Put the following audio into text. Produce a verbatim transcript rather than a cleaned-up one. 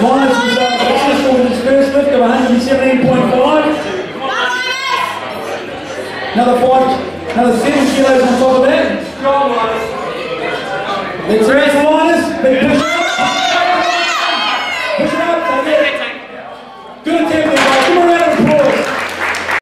Linus was uh, successful with his first lift of one hundred seventeen point five. Another five, another seven kilos on top of that. Let's race Linus.